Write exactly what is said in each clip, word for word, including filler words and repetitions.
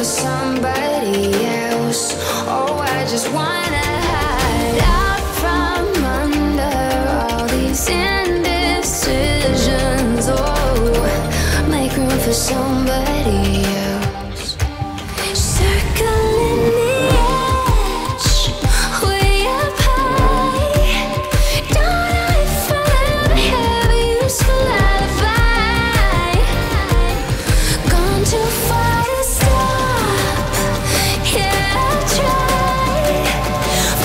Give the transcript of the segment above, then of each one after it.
somebody else. Oh, I just wanna hide out from under all these indecisions. Oh, make room for somebody else. Circling the edge, way up high. Don't I forever have a useful alibi? Gone too far to stop. Yeah, I tried.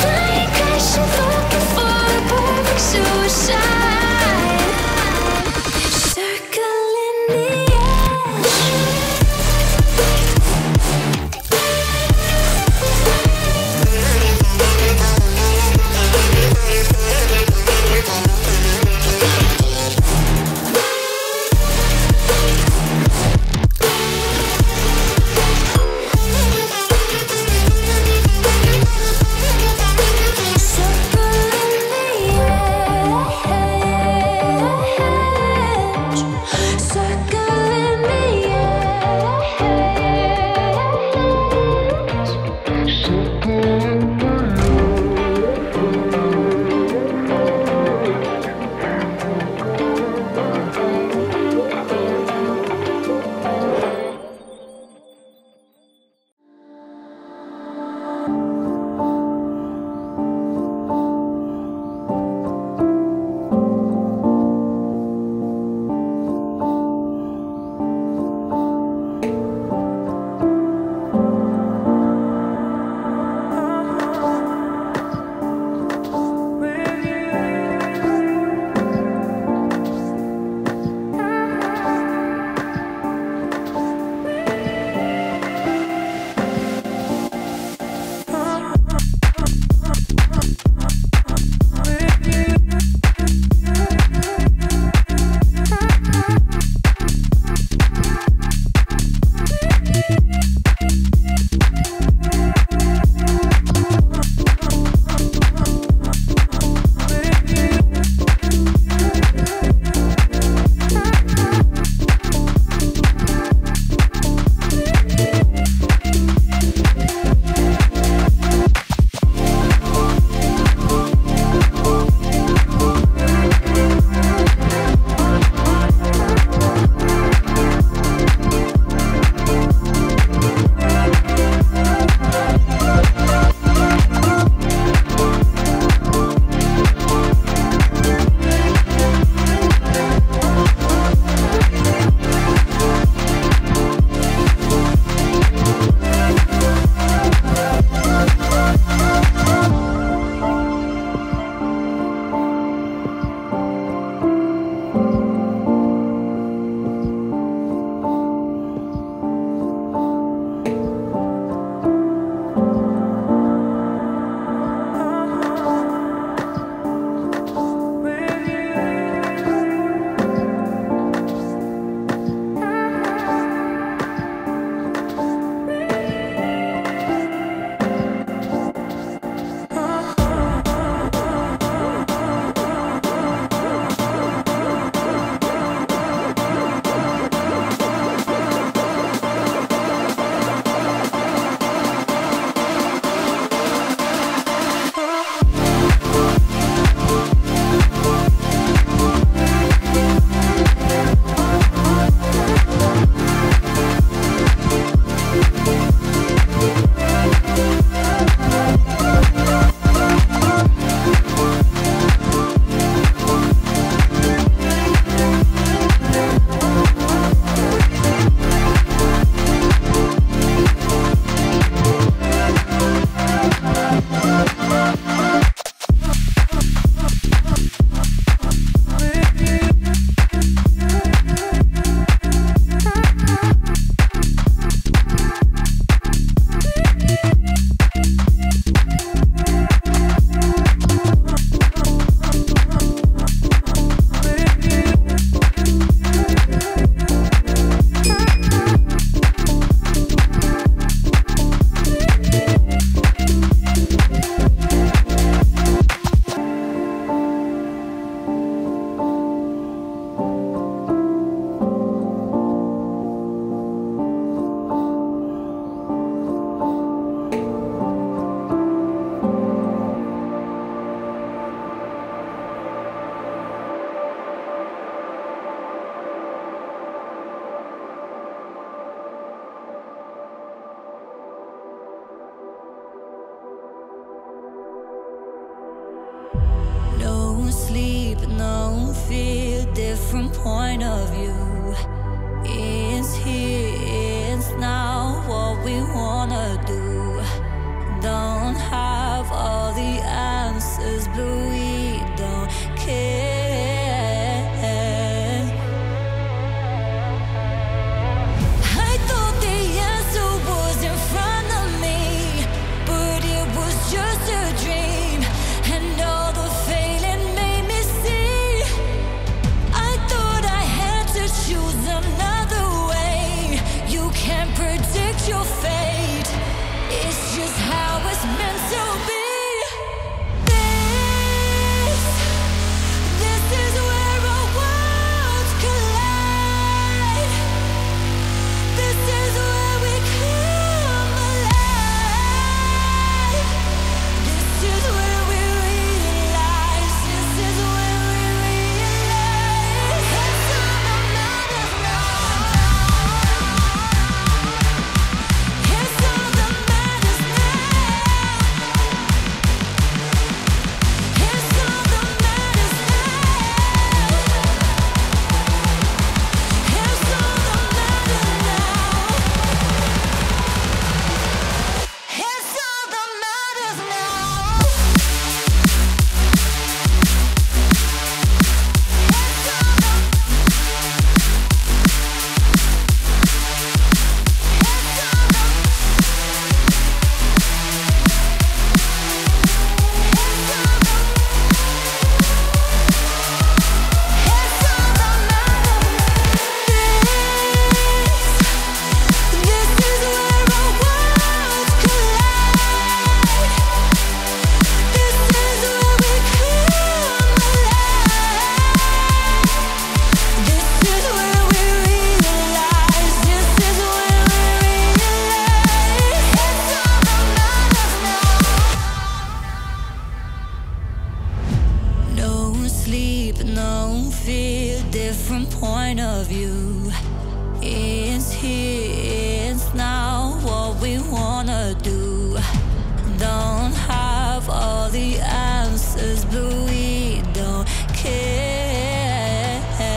to do. Don't have all the answers, but we don't care.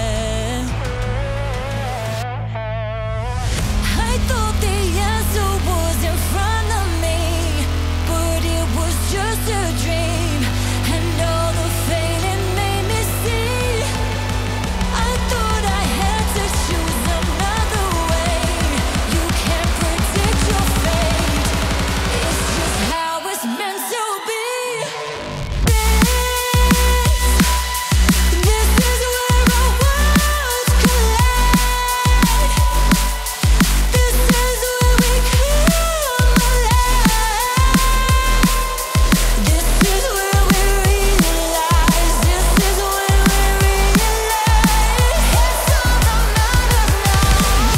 I thought the answer was in front of me, but it was just a dream, and all the failing made me see. I thought I had to choose another way. You can't predict your fate, it's just how it's meant to be. This, this is where our worlds collide. This is where we come alive. This is where we realize. This is where we realize. It's all that matters now.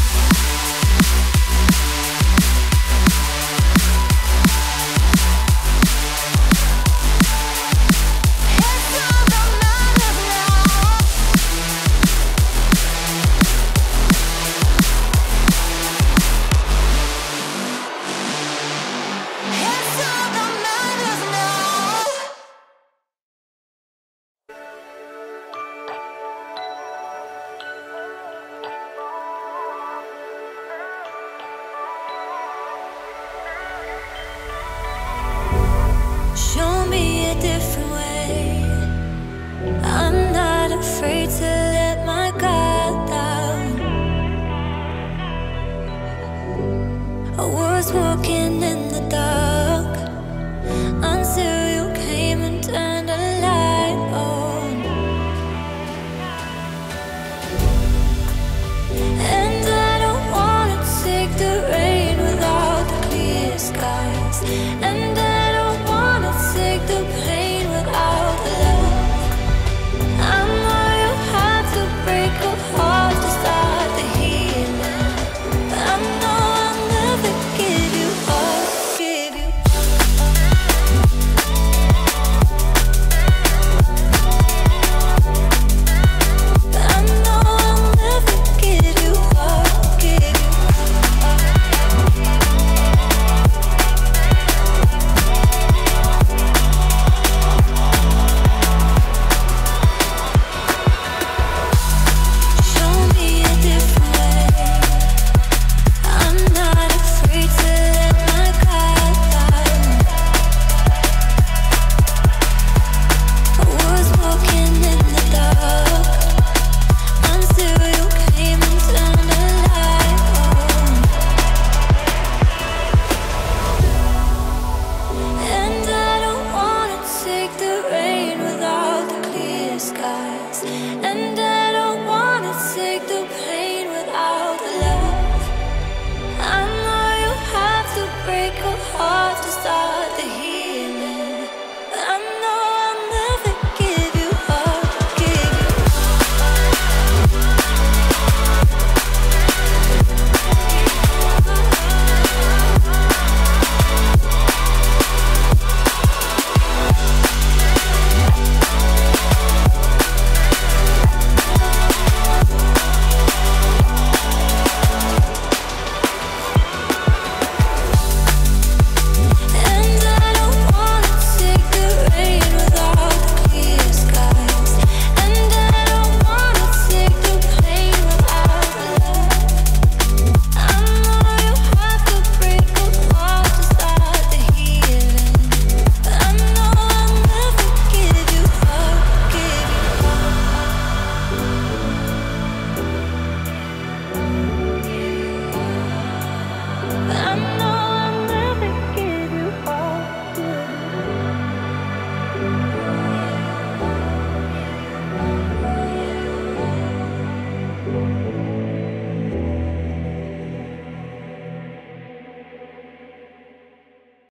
It's all that matters now. It's all that matters now. Show me a different way. I'm not afraid to let my guard down. I was walking in the dark until